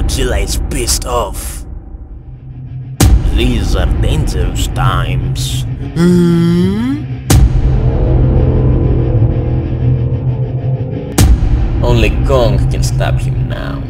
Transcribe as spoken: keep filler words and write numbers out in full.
Godzilla is pissed off. These are dangerous times. Hmm? Only Kong can stop him now.